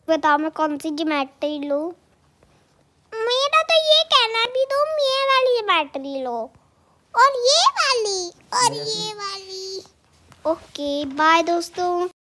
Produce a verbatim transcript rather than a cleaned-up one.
बताओ मैं कौन सी ज्योमेट्री लूं? मेरा तो ये कहना भी तुम ये वाली ज्योमेट्री लो और ये वाली और ये वाली। ओके बाय दोस्तों।